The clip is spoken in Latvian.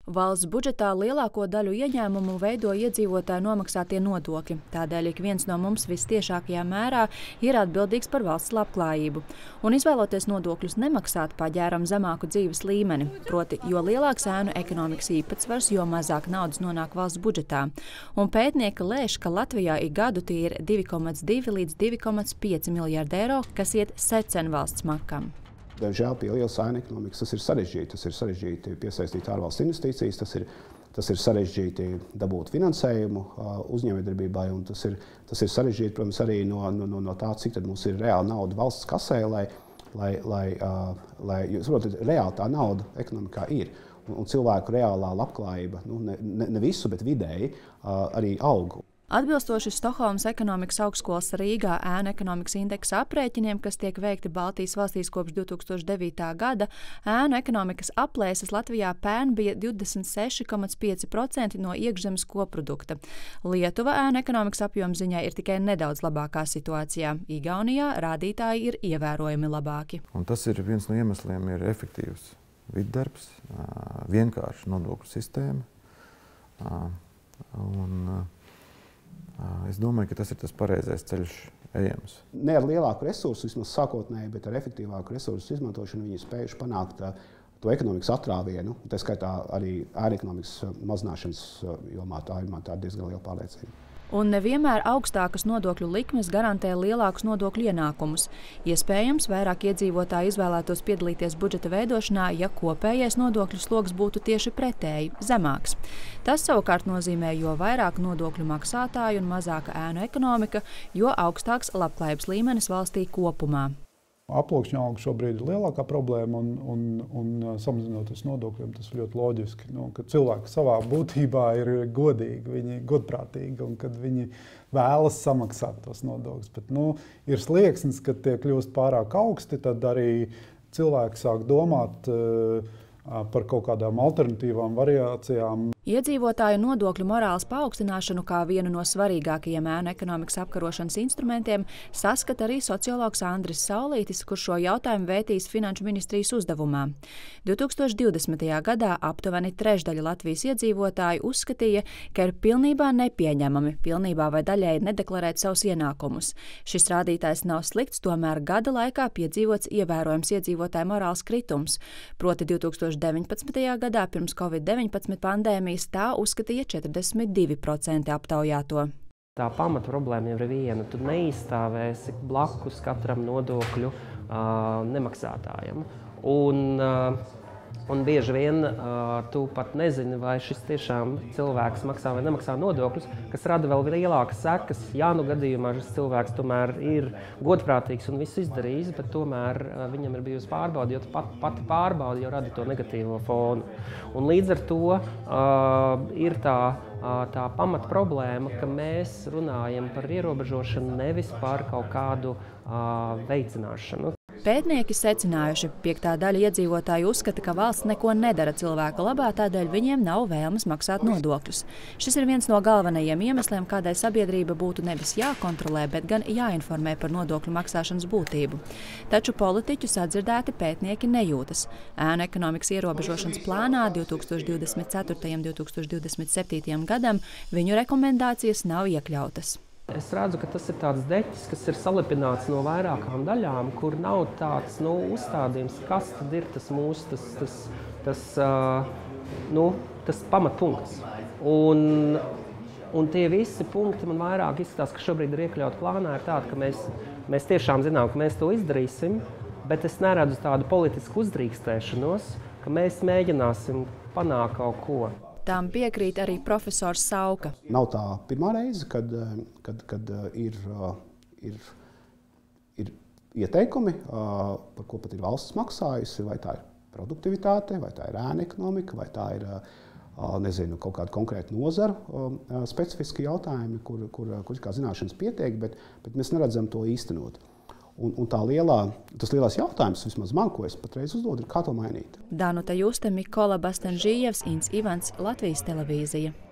Valsts budžetā lielāko daļu ieņēmumu veido iedzīvotāju nomaksātie nodokļi. Tādēļ ik viens no mums vistiešākajā mērā ir atbildīgs par valsts labklājību. Un izvēloties nodokļus nemaksāt, paģēram zemāku dzīves līmeni. Proti, jo lielāks ēnu ekonomikas īpatsvars, jo mazāk naudas nonāk valsts budžetā. Un pētnieki lēš, ka Latvijā ik gadu tie ir 2,2 līdz 2,5 miljardi eiro, kas iet secen valsts makam. Diemžēl pie lielas ēnu ekonomikas tas ir sarežģīti. Tas ir sarežģīti piesaistīt ārvalstu investīcijas, tas ir sarežģīti dabūt finansējumu uzņēmējdarbībai, un tas ir sarežģīti, protams, arī no tā, cik tad mums ir reāla nauda valsts kasē, lai jūs saprotat, reāli tā nauda ekonomikā ir. Un cilvēku reālā labklājība, ne visu, bet vidēji arī aug. Atbilstoši Stokholmas ekonomikas augstskolas Rīgā ēnu ekonomikas indeksa aprēķiniem, kas tiek veikti Baltijas valstīs kopš 2009. gada, ēnu ekonomikas aplēses Latvijā pērn bija 26,5% no iekšzemes koprodukta. Lietuva ēnu ekonomikas apjoma ziņā ir tikai nedaudz labākā situācijā. Igaunijā rādītāji ir ievērojami labāki. Un tas ir viens no iemesliem, ir efektīvs viddarbs, vienkārša nodokļu sistēma. Es domāju, ka tas ir tas pareizais ceļš ejams. Ne ar lielāku resursu, vismaz sākotnēji, bet ar efektīvāku resursu izmantošanu viņi spējuši panākt to ekonomikas atrāvienu. Tā skaitā arī ēnu ekonomikas mazināšanas jomā tā ir diezgan liela pārliecība. Un nevienmēr augstākas nodokļu likmes garantē lielākus nodokļu ienākumus. Iespējams, vairāk iedzīvotāji izvēlētos piedalīties budžeta veidošanā, ja kopējais nodokļu sloks būtu tieši pretēji – zemāks. Tas savukārt nozīmē, jo vairāk nodokļu maksātāju un mazāka ēnu ekonomika, jo augstāks labklājības līmenis valstī kopumā. Aploksņa alga šobrīd ir lielākā problēma, un samazinoties nodokļiem, tas ir ļoti loģiski. Kad cilvēki savā būtībā ir godīgi, viņi ir godprātīgi, un kad viņi vēlas samaksāt tos nodokļus. Bet ir slieksnis, kad tie kļūst pārāk augsti, tad arī cilvēki sāk domāt par kaut kādām alternatīvām variācijām. Iedzīvotāju nodokļu morāles paaugstināšanu kā vienu no svarīgākajiem ēnu ekonomikas apkarošanas instrumentiem saskata arī sociologs Andris Saulītis, kurš šo jautājumu vētīs Finanšu ministrijas uzdevumā. 2020. gadā aptuveni trešdaļa Latvijas iedzīvotāju uzskatīja, ka ir pilnībā nepieņemami pilnībā vai daļēji nedeklarēt savus ienākumus. Šis rādītājs nav slikts, tomēr gada laikā piedzīvots ievērojams iedzīvotāju morāles kritums. Proti 2019. gadā pirms Covid-19 pandēmijas tā uzskatīja 42% aptaujāto. Tā pamatproblēma jau ir viena. Tu neizstāvēsi blakus katram nodokļu nemaksātājam. Un bieži vien tu pat nezini, vai šis tiešām cilvēks maksā vai nemaksā nodokļus, kas rada vēl lielākas sekas. Jā, gadījumā šis cilvēks tomēr ir godprātīgs un visu izdarījis, bet tomēr viņam ir bijusi pārbaude, jo pati pārbaude jau rada to negatīvo fonu. Un līdz ar to ir tā pamat problēma, ka mēs runājam par ierobežošanu, nevis par kaut kādu veicināšanu. Pētnieki secinājuši, 5. daļa iedzīvotāju uzskata, ka valsts neko nedara cilvēka labā, tādēļ viņiem nav vēlmes maksāt nodokļus. Šis ir viens no galvenajiem iemesliem, kādēļ sabiedrība būtu nevis jākontrolē, bet gan jāinformē par nodokļu maksāšanas būtību. Taču politiķu sadzirdēti pētnieki nejūtas. Ēnu ekonomikas ierobežošanas plānā 2024. un 2027. gadam viņu rekomendācijas nav iekļautas. Es redzu, ka tas ir tāds deķis, kas ir salipināts no vairākām daļām, kur nav tāds uzstādījums, kas tad ir tas mūsu tas pamatpunkts. Un tie visi punkti man vairāk izskatās, ka šobrīd ir iekļauti plānā, ir tādi, ka mēs tiešām zinām, ka mēs to izdarīsim, bet es neredzu tādu politisku uzdrīkstēšanos, ka mēs mēģināsim panākt kaut ko. Tām piekrīt arī profesors Sauka. Nav tā pirmā reize, kad ir ieteikumi, par ko pat ir valsts maksājusi, vai tā ir produktivitāte, vai tā ir ēnu ekonomika, vai tā ir kaut kāda konkrēta nozaru specifiski jautājumi, kur kā zināšanas pietiek, bet mēs neredzam to īstenot. Un tas lielais jautājums, vismaz man, ko es patreiz uzdodu, ir, kā to mainīt. Danuta Juste, Mikola Bastenžījevs, Ints Ivans, Latvijas televīzija.